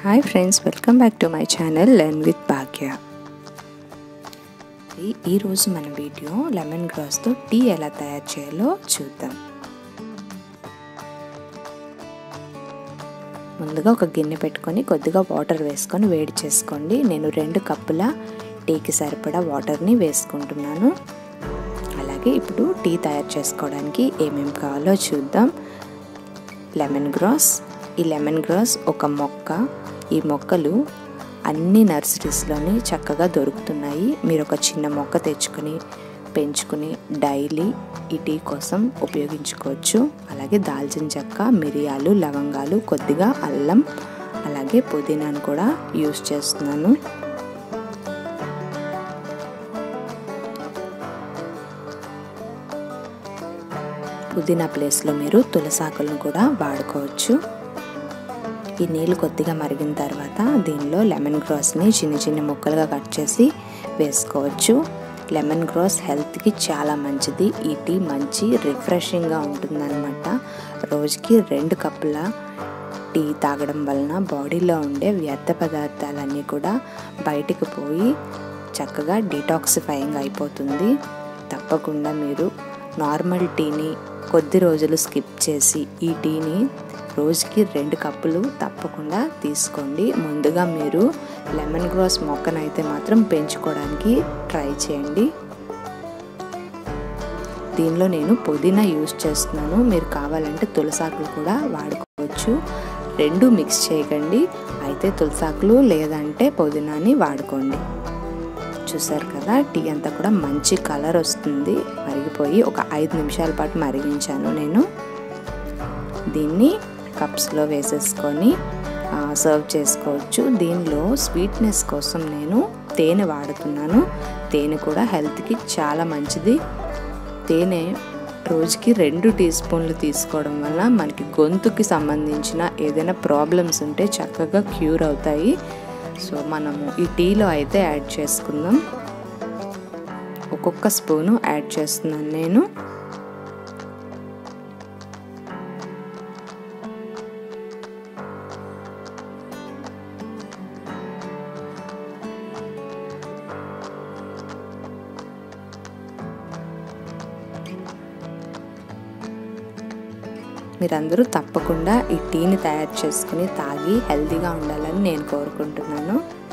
Hi friends, welcome back to my channel learn with Bhagya. ఈరోజు మన video lemon గ్రాస్తో tea ఎలా తయారు చేయాలో చూద్దాం. ముందుగా ఒక గిన్నె పెట్టుకొని కొద్దిగా వాటర్ వేసుకొని వేడి చేసుకోండి. నేను 2 కప్పుల టీకి సరిపడా వాటర్ని వేసుకుంటున్నాను. అలాగే ఇప్పుడు టీ తయారు చేసుకోవడానికి ఏమేమి కావాలో చూద్దాం. Lemon grass. ఈ లెమన్ గ్రాస్ ఒక మొక్క. ఈ మొక్కలు అన్ని నర్సరీస్లోని చక్కగా దొరుకుతున్నాయి. మీరు ఒక చిన్న మొక్క తెచ్చుకొని పెంచుకుని డైలీ ఈ టీ కోసం ఉపయోగించుకోవచ్చు. అలాగే దాల్చిన చెక్క, మిరియాలు, లవంగాలు, కొద్దిగా అల్లం, అలాగే పుదీనాను కూడా యూస్ చేస్తున్నాను. పుదీనా ప్లేస్లో మీరు తులసాకులను కూడా వాడుకోవచ్చు. ఈ నీళ్ళు కొద్దిగా మరిగిన తర్వాత దీనిలో లెమన్ గ్రాస్ని చిన్న చిన్న ముక్కలుగా కట్ చేసి వేసుకోవచ్చు. లెమన్ గ్రాస్ హెల్త్కి చాలా మంచిది. ఈ టీ మంచి రిఫ్రెషింగ్గా ఉంటుందన్నమాట. రోజుకి 2 కప్పుల టీ తాగడం వలన బాడీలో ఉండే వ్యర్థ పదార్థాలన్నీ కూడా బయటికి పోయి చక్కగా డీటాక్సిఫైయింగ్ అయిపోతుంది. తప్పకుండా మీరు నార్మల్ టీని కొద్ది రోజులు స్కిప్ చేసి ఈ టీని రోజుకి 2 కప్పులు తప్పకుండా తీసుకోండి. ముందుగా మీరు లెమన్ గ్రాస్ మొక్కనైతే మాత్రం పెంచుకోవడానికి ట్రై చేయండి. దీనిలో నేను పుదీనా యూస్ చేస్తున్నాను. మీరు కావాలంటే తులసాకులు కూడా వాడుకోవచ్చు. 2 మిక్స్ చేయకండి. అయితే తులసాకులు లేదంటే పుదీనాని వాడుకోండి. చూసారు కదా, టీ అంతా కూడా మంచి కలర్ వస్తుంది. మరిగిపోయి ఒక 5 నిమిషాల పాటు మరిగించాను నేను. దీన్ని కప్స్లో వేసేసుకొని సర్వ్ చేసుకోవచ్చు. దీనిలో స్వీట్నెస్ కోసం నేను తేనె వాడుతున్నాను. తేనె కూడా హెల్త్కి చాలా మంచిది. తేనె రోజుకి 2 టీ స్పూన్లు తీసుకోవడం వల్ల మనకి గొంతుకి సంబంధించిన ఏదైనా ప్రాబ్లమ్స్ ఉంటే చక్కగా క్యూర్ అవుతాయి. సో మనము ఈ టీలో అయితే యాడ్ చేసుకుందాం. ఒక్కొక్క స్పూను యాడ్ చేస్తున్నాను నేను. మీరందరూ తప్పకుండా ఈ టీని తయారు చేసుకుని తాగి హెల్తీగా ఉండాలని నేను కోరుకుంటున్నాను.